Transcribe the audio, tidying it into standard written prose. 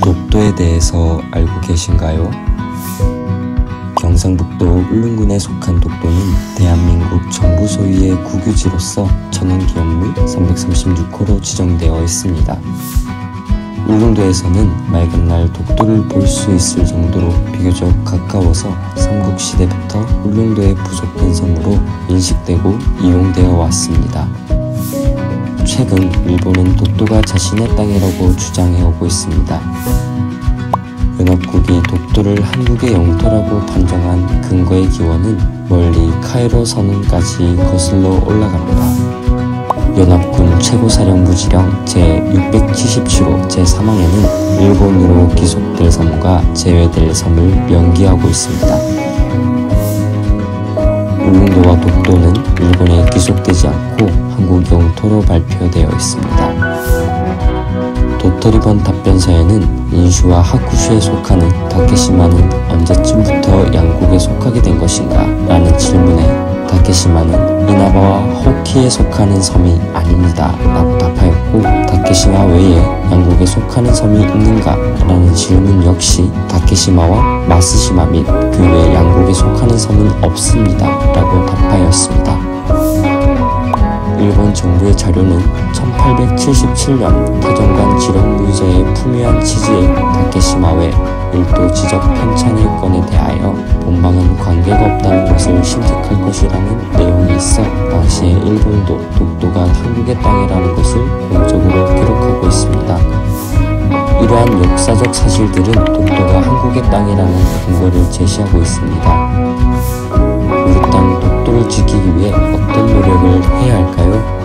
독도에 대해서 알고 계신가요? 경상북도 울릉군에 속한 독도는 대한민국 정부 소유의 국유지로서 천연기념물 336호로 지정되어 있습니다. 울릉도에서는 맑은 날 독도를 볼 수 있을 정도로 비교적 가까워서 삼국시대부터 울릉도의 부속된 섬으로 인식되고 이용되어 왔습니다. 최근 일본은 독도가 자신의 땅이라고 주장해오고 있습니다. 연합국이 독도를 한국의 영토라고 판정한 근거의 기원은 멀리 카이로 선언까지 거슬러 올라갑니다. 연합군 최고사령부지령 제677호 제3항에는 일본으로 기속될 섬과 제외될 섬을 명기하고 있습니다. 울릉도와 독도는 일본에 기속되지 않고 한국 영토로 발표되어 있습니다. 도토리번 답변서에는 인슈와 하쿠슈에 속하는 다케시마는 언제쯤부터 양국에 속하게 된 것인가? 라는 질문에 다케시마는 이나바와 호키에 속하는 섬이 아닙니다 라고 답하였고, 다케시마 외에 양국에 속하는 섬이 있는가? 라는 질문 역시 다케시마와 마스시마 및 그 외 양국에 속하는 섬은 없습니다 라고 답하였습니다. 일본 정부의 자료는 1877년 태정관 지령 문서에 풍요한 취지의 다케시마 외 일도 지적 편찬의 건에 대하여 본방은 관계가 없다는 것을 신득할 것이라는 내용이 있어 당시에 일본도 독도가 한국의 땅이라는 것을 공적으로 기록하고 있습니다. 이러한 역사적 사실들은 독도가 한국의 땅이라는 근거를 제시하고 있습니다. 우리 땅 독도를 지키기 위해 어떤 노력을 해야 할까요?